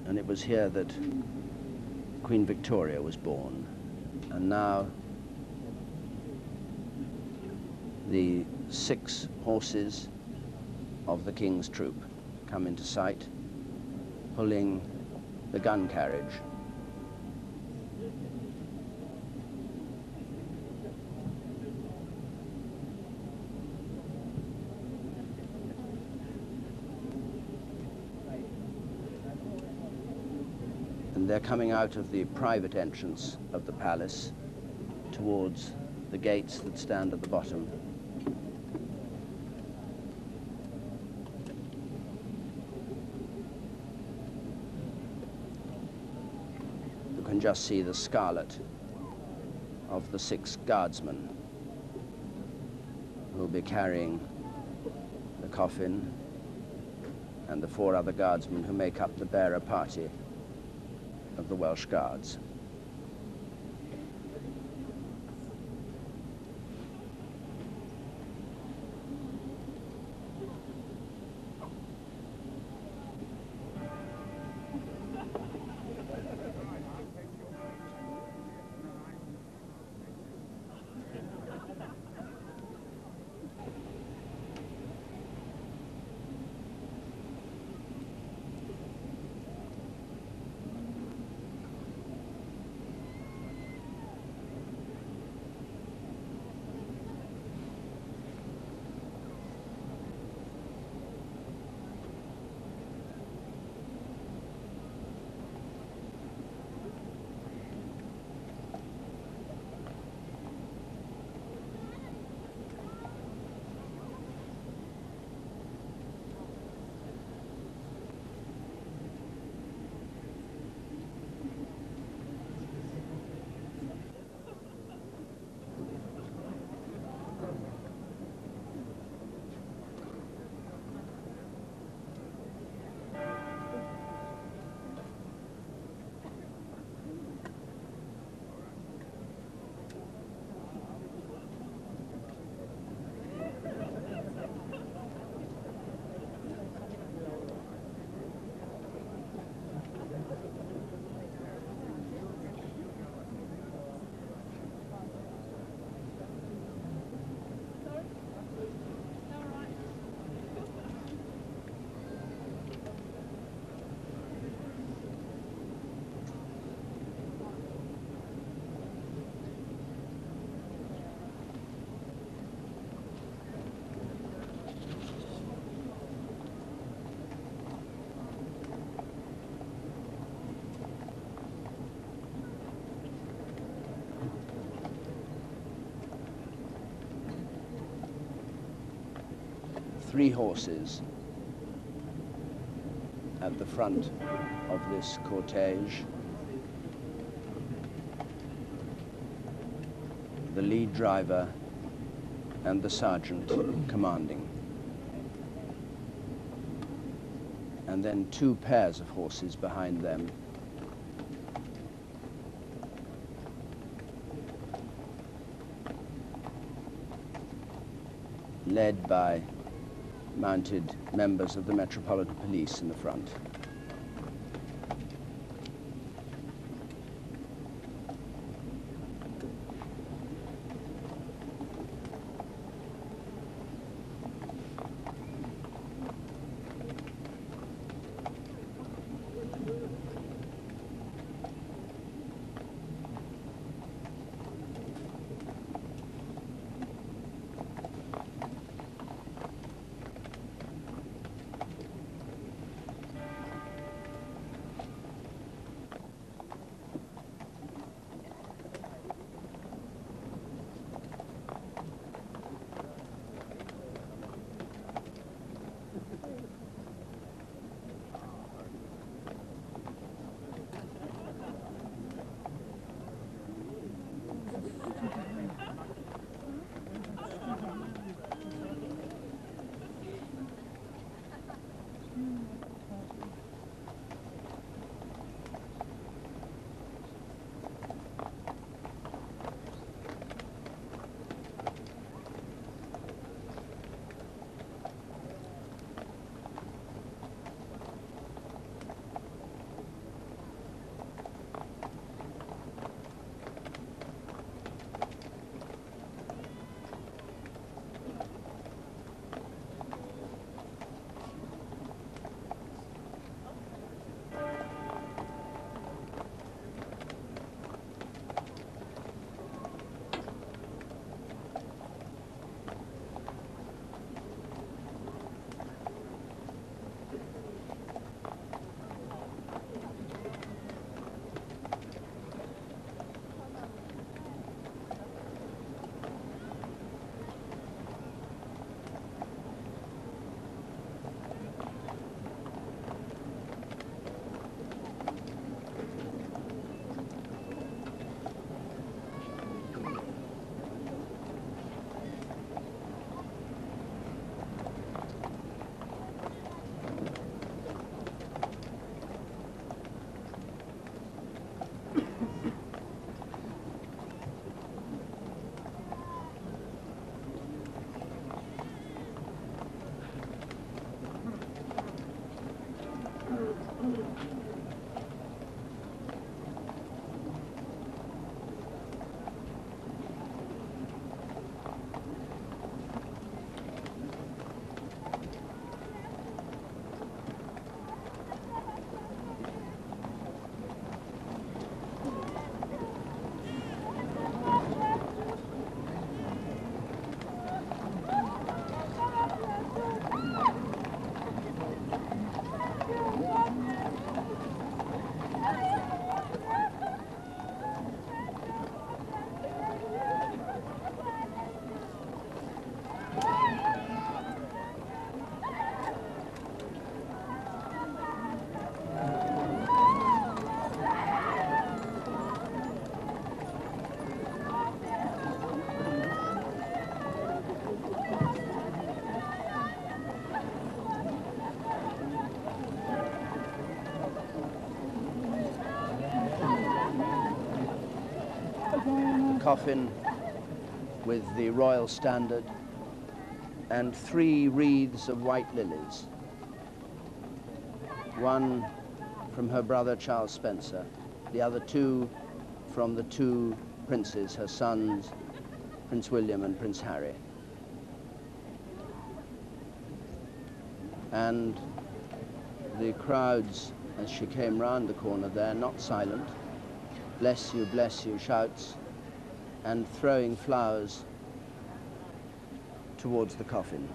and it was here that Queen Victoria was born. And now the 6 horses of the King's troop come into sight, pulling the gun carriage. And they're coming out of the private entrance of the palace towards the gates that stand at the bottom. You can just see the scarlet of the 6 guardsmen who will be carrying the coffin, and the 4 other guardsmen who make up the bearer party of the Welsh Guards. Three horses at the front of this cortege. The lead driver and the sergeant commanding. And then 2 pairs of horses behind them. Led by mounted members of the Metropolitan Police in the front. coffin with the royal standard and 3 wreaths of white lilies. One from her brother Charles Spencer, the other 2 from the 2 princes, her sons, Prince William and Prince Harry. And the crowds, as she came round the corner there, not silent, bless you, shouts, and throwing flowers towards the coffin.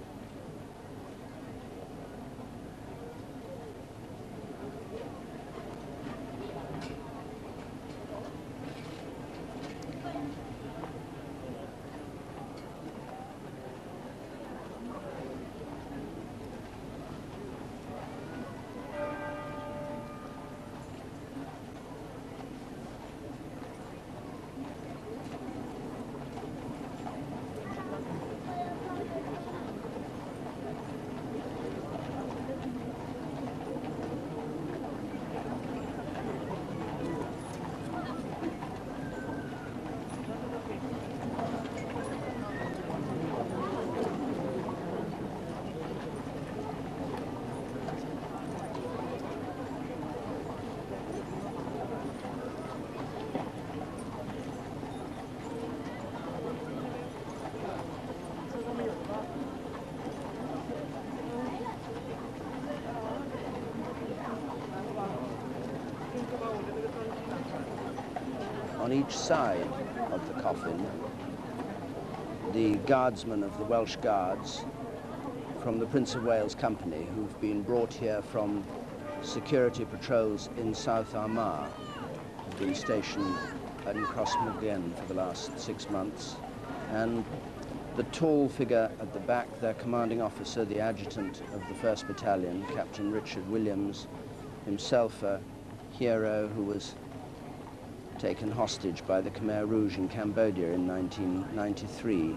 On each side of the coffin, the guardsmen of the Welsh Guards from the Prince of Wales Company, who've been brought here from security patrols in South Armagh, have been stationed in Crossmaglen for the last 6 months. And the tall figure at the back, their commanding officer, the adjutant of the 1st Battalion, Captain Richard Williams, himself a hero who was taken hostage by the Khmer Rouge in Cambodia in 1993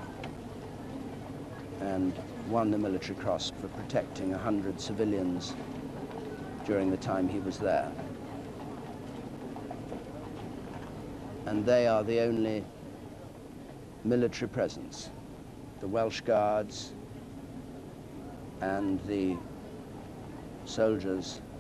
and won the Military Cross for protecting 100 civilians during the time he was there. And they are the only military presence. The Welsh Guards and the soldiers